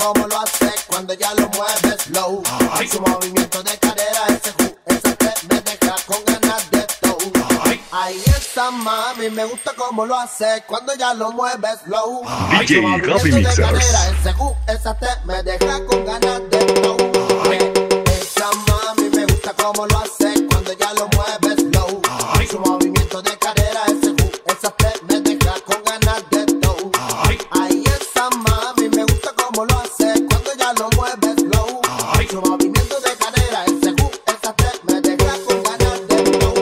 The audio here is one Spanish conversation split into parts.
cómo lo hace cuando ella lo mueve slow. Su movimiento de cadera, ese me deja con ganas de todo. Ay, esa mami me gusta cómo lo hace cuando ella lo mueve slow. DJ Su movimiento Gaby de Mixers. cadera, ese me deja con ganas de todo. Esa mami me gusta cómo lo hace cuando ella lo mueve slow. Su movimiento de cadera, ese me deja con ganas de todo. Ay, esa mami me gusta cómo lo hace cuando ella lo mueve slow. Su movimiento de cadera, ese me deja con ganas de todo.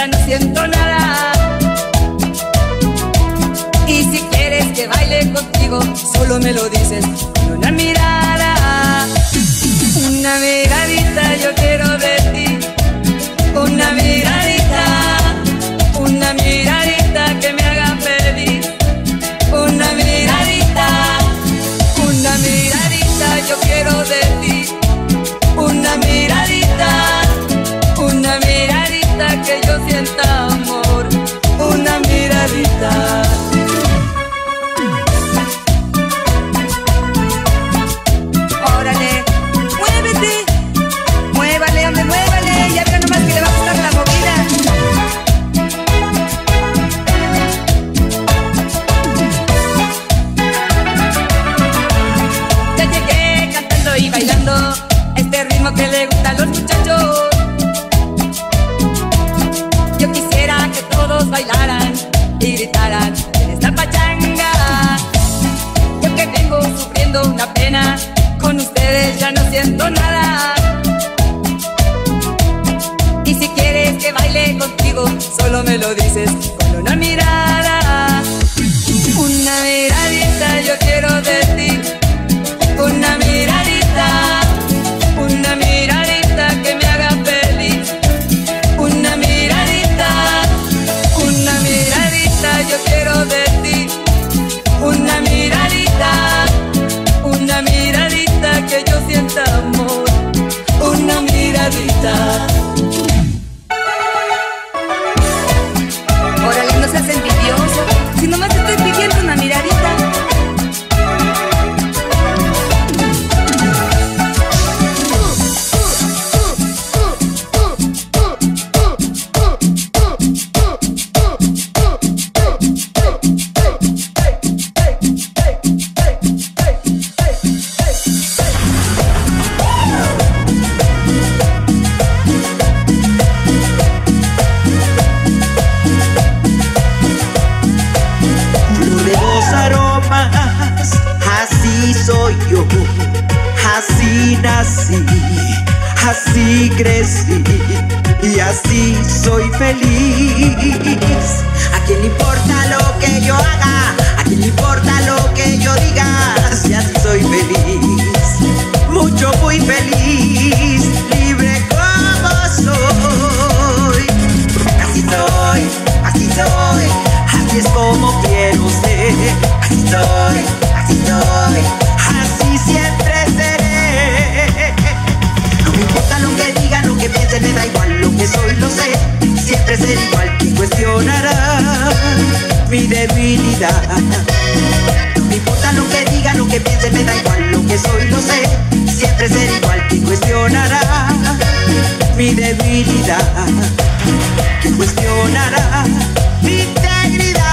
ya no siento nada. Y si quieres que baile contigo, solo me lo dices con una mirada. Una miradita yo quiero de ti. Una miradita que me haga feliz. Una miradita yo quiero de ti. Una miradita que yo sienta amor. Una miradita. Órale, muévete, muévale, hombre, muévale. Ya verá nomás que le va a gustar la movida. Ya llegué cantando y bailando este ritmo que le gusta a los muchachos. Yo quisiera que todos bailaran y gritaran en esta pachanga. Yo que vengo sufriendo una pena, con ustedes ya no siento nada. Y si quieres que baile contigo, solo me lo dices con una mirada. Una miradita yo quiero de ti. Una miradita que me haga feliz. Una miradita yo quiero de ti. Una miradita que yo sienta amor. Una miradita. Órale, no seas envidioso, si nomás te estoy pidiendo una miradita. Así nací, así crecí y así soy feliz. ¿A quién le importa lo que yo haga? ¿A quién le importa lo que yo diga? Si así soy feliz, mucho muy feliz, libre como soy. Así soy, así soy, así es como quiero ser. Así soy, así soy, así siempre seré. No me importa lo que digan, lo que piensen, me da igual. Lo que soy lo sé, siempre seré igual. ¿Quién cuestionará mi debilidad? No me importa lo que digan, lo que piensen, me da igual. Lo que soy lo sé, siempre seré igual. ¿Quién cuestionará mi debilidad? ¿Quién cuestionará mi integridad?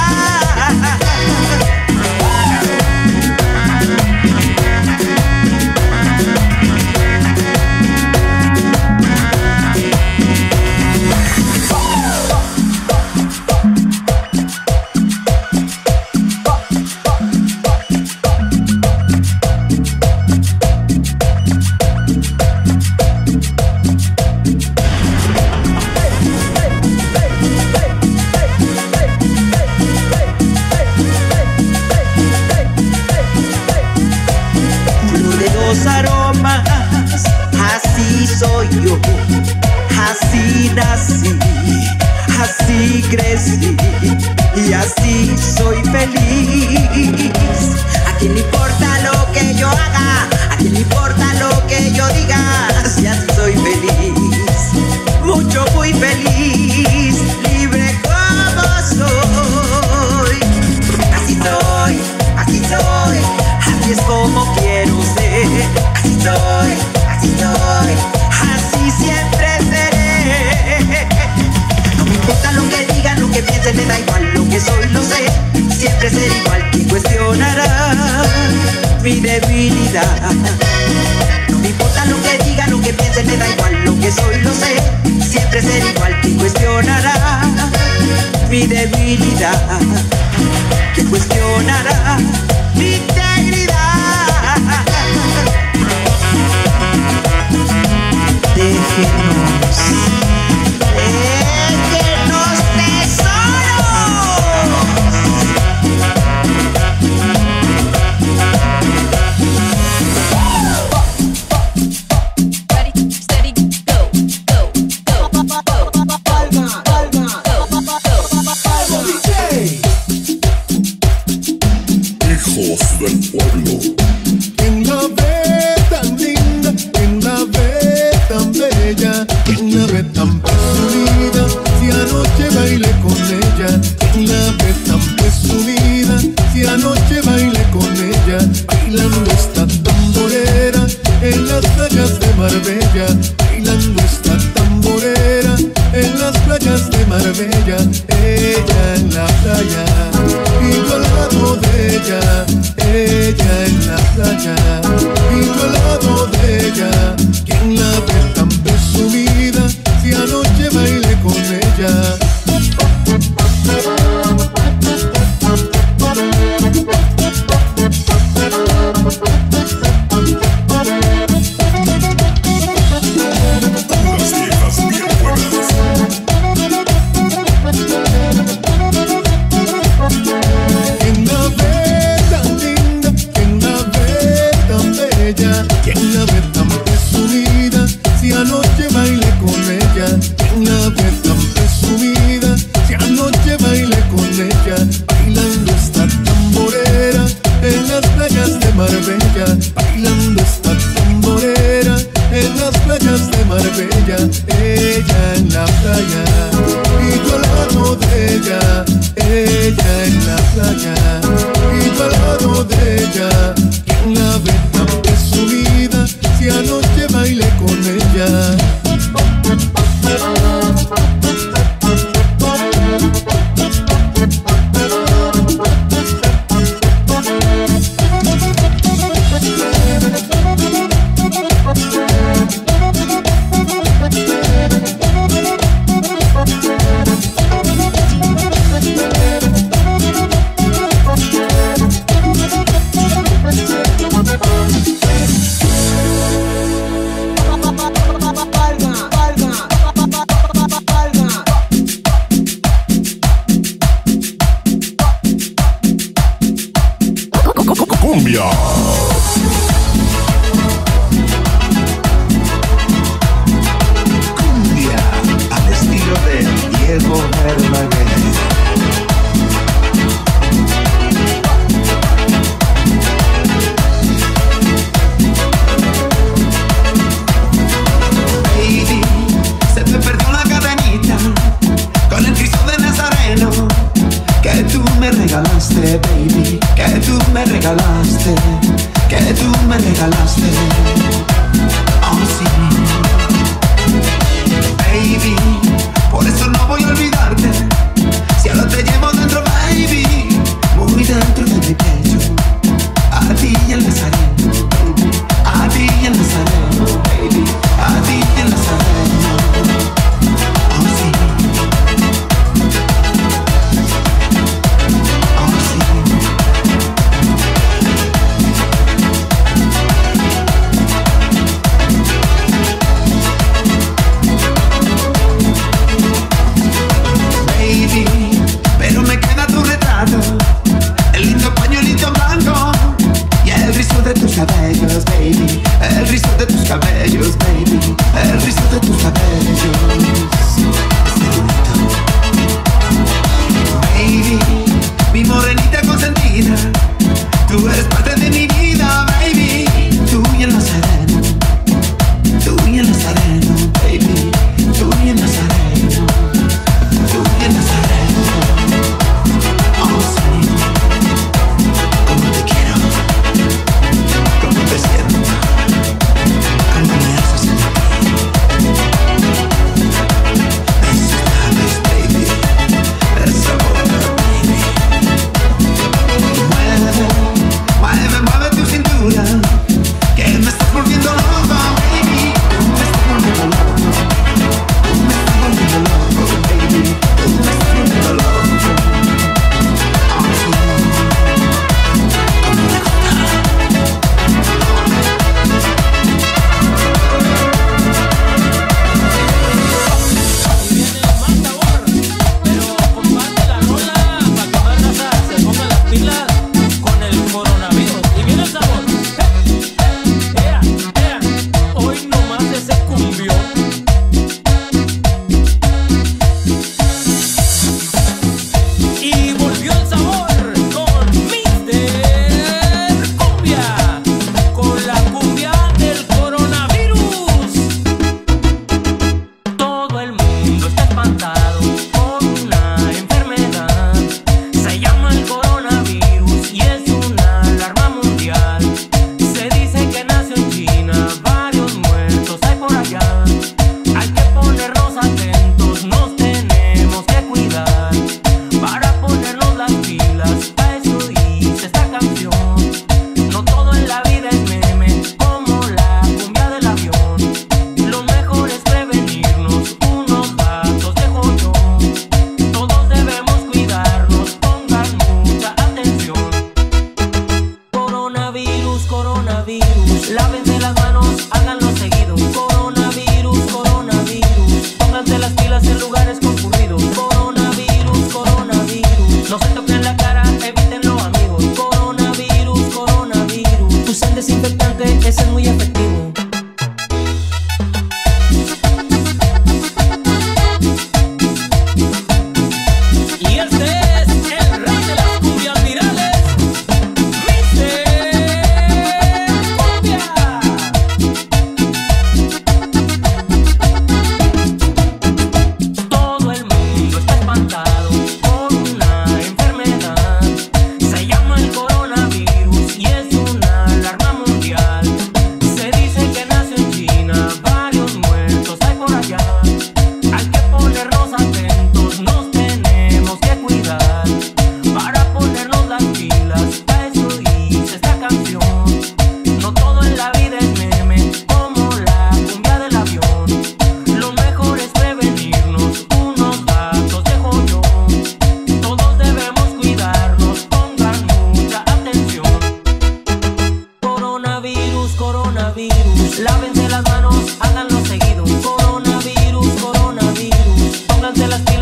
Aromas, así soy yo, así nací, así crecí y así soy feliz. ¿A quién le importa lo que yo haga? ¿A quién le importa lo que yo diga? Si así soy feliz, mucho muy feliz, libre como soy. Así soy, así soy, así es como quiero ser. Así soy, así siempre seré. No me importa lo que digan, lo que piensen, me da igual. Lo que soy lo sé, siempre seré igual. ¿Quién cuestionará mi debilidad? No me importa lo que digan, lo que piensen, me da igual. Lo que soy lo sé, siempre seré igual. ¿Quién cuestionará mi debilidad? ¿Quién cuestionará mi integridad? Déjenos Marbella, ella en la playa. Y yo al lado de ella en la playa. Y yo al lado de ella, quien la ve tan presumida, si anoche bailé con ella. ¿Quién la ve tan presumida? Si anoche bailé con ella. ¿Quién la ve tan presumida? Si anoche bailé con ella. Bailando esta tamborera en las playas de Marbella. Bailando esta tamborera en las playas de Marbella. Ella en la playa y yo al lado de ella. Ella en la playa y yo al lado de ella. ¿Quién la ve tan presumida? Si anoche bailé con ella. Cumbia. Cumbia al estilo de Diego Verdaguer. Baby, se te perdió la cadenita con el Cristo de Nazareno que tú me regalaste, baby, que tú me regalaste, que tú me regalaste. Oh sí, baby, por eso no voy a olvidarte. Si ahora te llevo dentro, baby, muy dentro de mi pecho. A ti y el Nazareno, a ti y el Nazareno, baby, a ti y el Nazareno. Oh sí.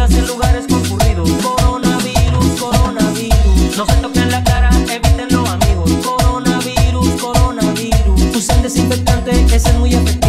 filas en lugares concurridos. Coronavirus, coronavirus. No se toquen la cara, evítenlo, amigos. Coronavirus, coronavirus. Usen desinfectante, ese es muy efectivo.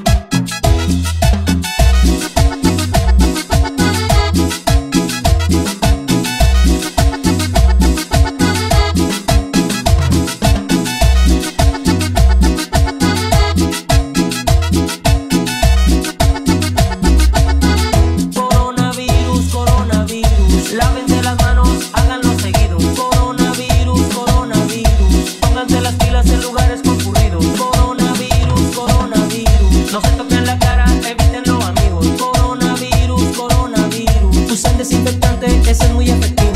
Lávense las manos, háganlo seguido. Coronavirus, coronavirus. Pónganse las pilas en lugares concurridos. Coronavirus, coronavirus. No se toquen la cara, evítenlo, amigos. Coronavirus, coronavirus. Usen desinfectante, ese es muy efectivo.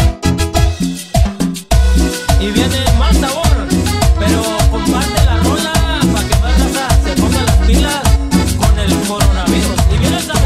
Y viene más sabor, pero comparte la rola para que más raza se ponga las pilas con el coronavirus. Y viene el sabor.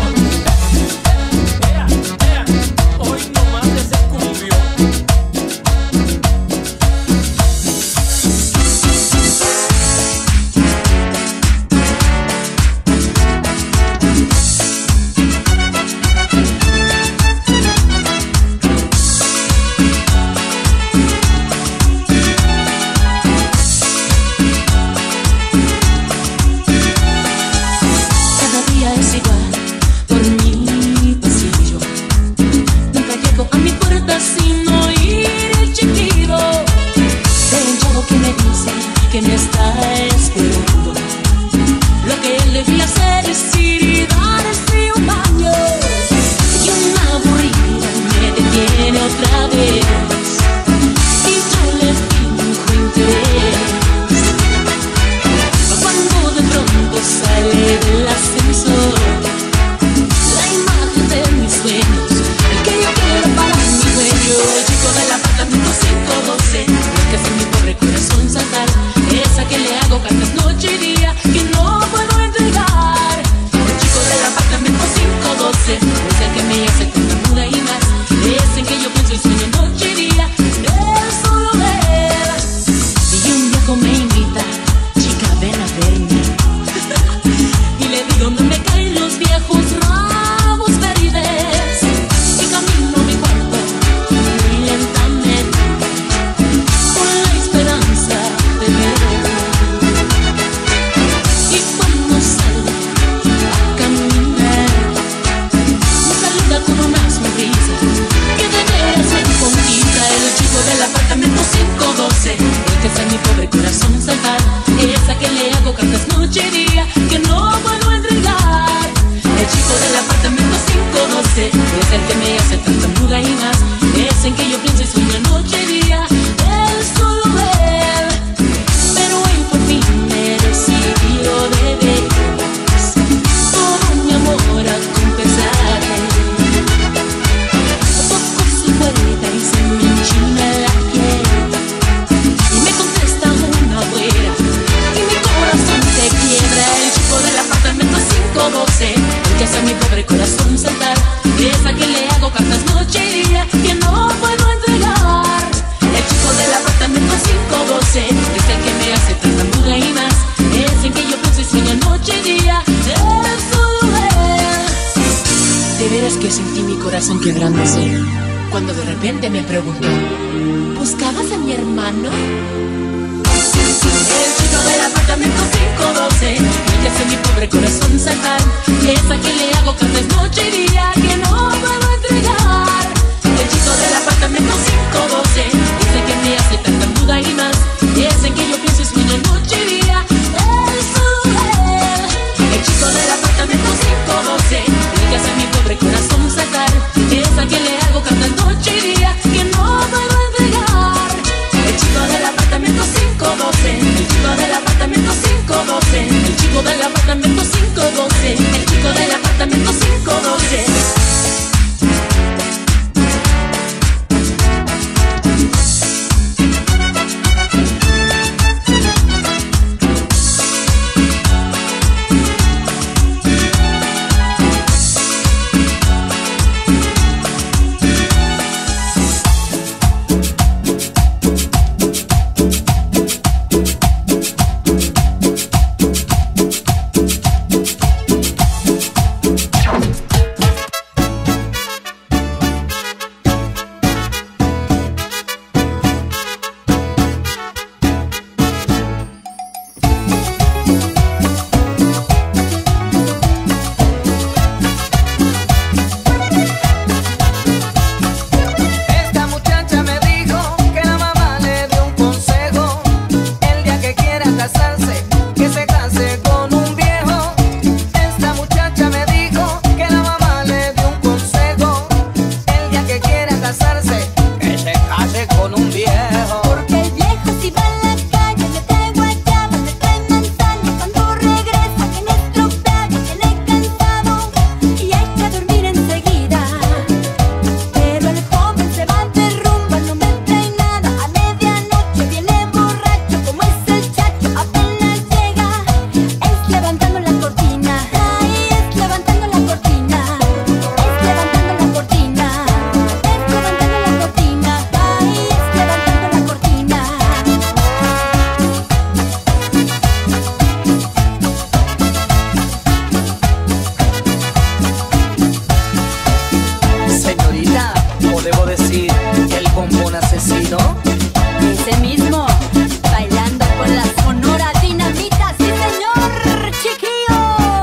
Que me está esperando. Lo que él debía hacer es ir y darse un baño. Y una aburrida me detiene otra vez. Y yo le finjo interés. Cuando de pronto sale del ascensor la imagen de mis sueños, el que yo quiero para mi dueño. El chico del apartamento 512, lo que hace mi pobre corazón saltar. Esa que le hago cartas noche y día, que no puedo entregar. El chico del apartamento 512 es el que me hace tanta duda y más. Es en que yo pienso y sueño noche y día. Él solo él. Y un viejo me invita, chica ven a verme. Y le digo donde me caen los viejos rabos verdes. Y camino a mi cuarto muy lentamente, con la esperanza de ver. Y cuando salgo a caminar, me saluda con una sonrisa que de veras me conquista. El chico del apartamento 512, el que hace a mi pobre corazón saltar. Esa que le hago cartas noche y día, que no puedo entregar. El chico del apartamento 512 es el que me hace tartamuda y más. Es en que yo pienso y sueño noche y día. Él solo él. Pero él por mí me recibió de veras todo mi amor a confesarle. Toco su puerta y se me enchina la piel. Y me contesta una güera y mi corazón se quiebra. El chico del apartamento 512, el que hace a mi pobre corazón saltar. Esa que le hago cartas noche y día, que no puedo entregar. El chico del apartamento 512 es el que me hace tartamuda y más. Es en que yo pienso y sueño noche y día. Él solo él. De veras que sentí mi corazón quebrándose cuando de repente me preguntó: ¿buscabas a mi hermano? El chico del apartamento 512, el que hace mi pobre corazón saltar. Esa que le hago cartas noche y día, que no puedo entregar. El chico del apartamento 512 es el que me hace tartamuda y más. Es en que yo pienso y sueño noche y día. Él solo él. El chico del apartamento 512, el que hace mi pobre corazón saltar. Esa que le hago cartas noche y día, que no puedo entregar. El chico del apartamento 512, el chico del apartamento 512, el chico del apartamento 512, el chico del apartamento 512. debo decir el bombón asesino. Ese mismo, bailando con la Sonora Dinamita, sí señor, chiquillo.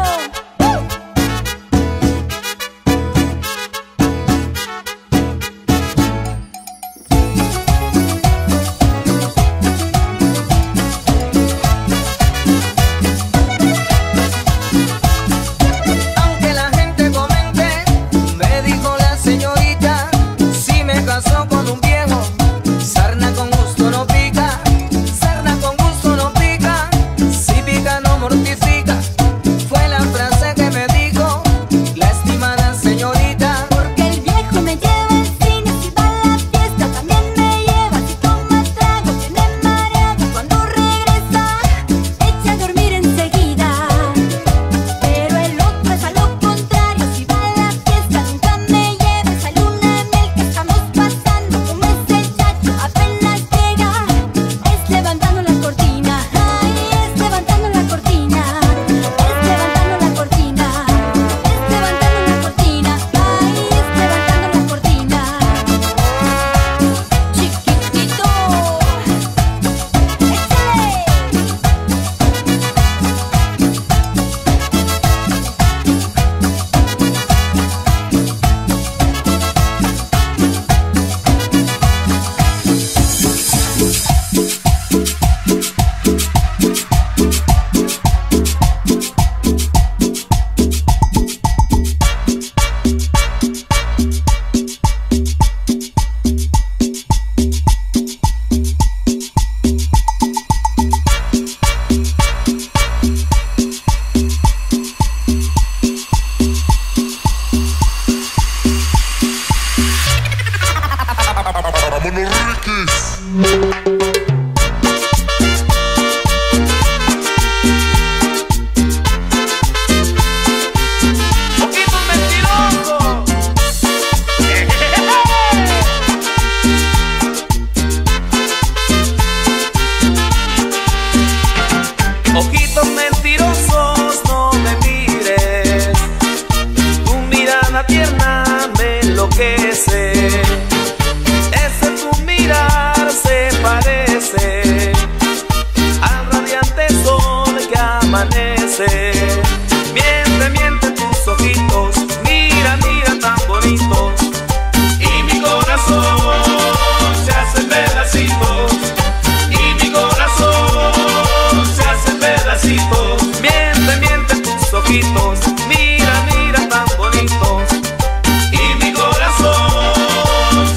Aunque la gente comente, me dijo la señorita, si me casó con un viejo, sarna con gusto no pica, sarna con gusto no pica, si pica no mortifica, fue la frase que me dijo la estimada señorita. Porque el viejo me lleva al cine, si va a la fiesta también me lleva, si toma trago tiene mareado, cuando regresa echa a dormir enseguida. Pero el otro es a lo contrario, si va a la fiesta nunca me lleva, esa luna de miel que estamos pasando, como ese chacho apenas llega, es levantando la cortina, ay, es levantando la cortina, es levantando la cortina, es levantando la cortina, ay, es levantando la cortina. Chiquitito, ¡Vámonos, Riquis! Ojitos mentirosos. Ojitos mentirosos, no me mires. Tu mirada tierna me enloquece. Ese tu mirar se parece al radiante sol que amanece. Miente, miente tus ojitos, mira, mira tan bonitos, y mi corazón se hace pedacito, y mi corazón se hace pedacito. Miente, miente tus ojitos, mira, mira tan bonitos, y mi corazón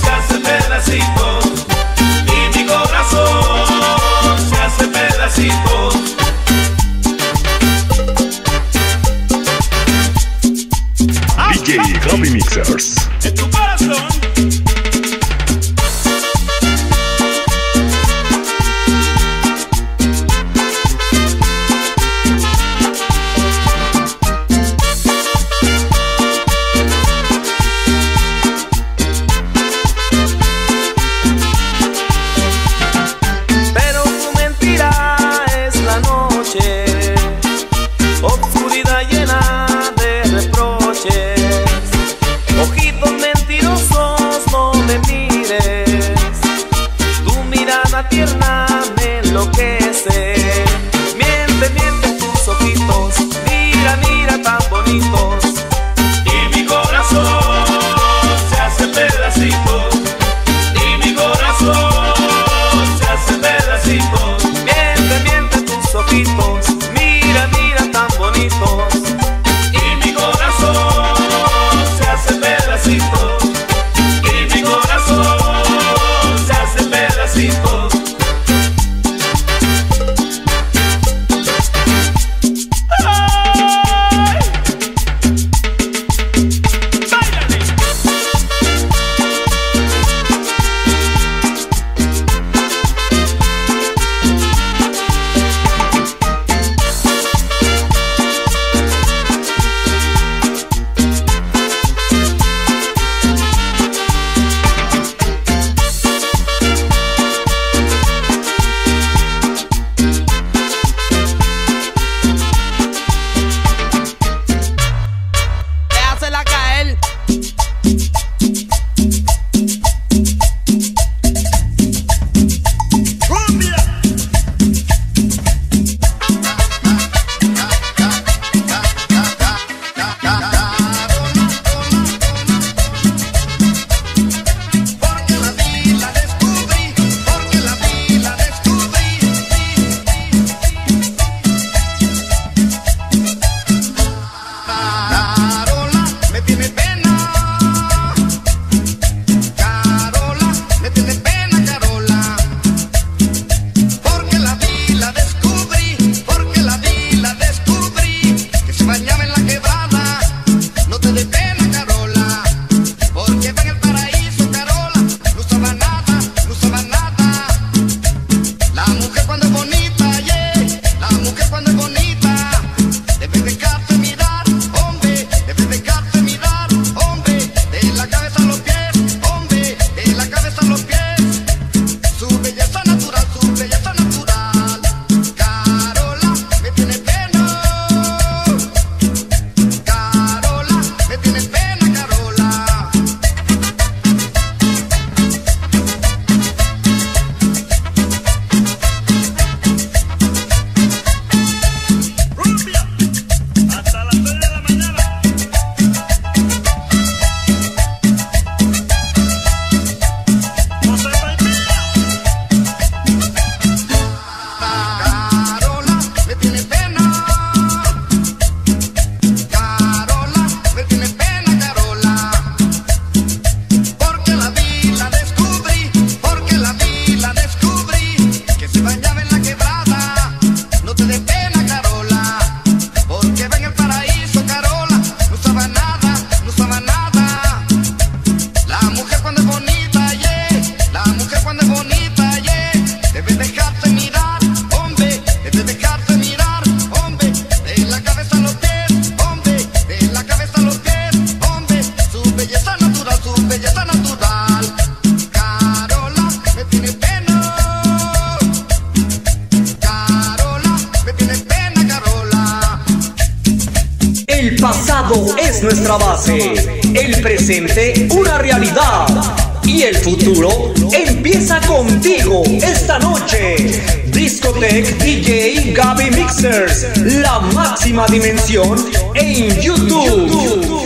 es nuestra base, el presente una realidad y el futuro empieza contigo esta noche. Discotech DJ Gaby Mixers, la máxima dimensión en YouTube.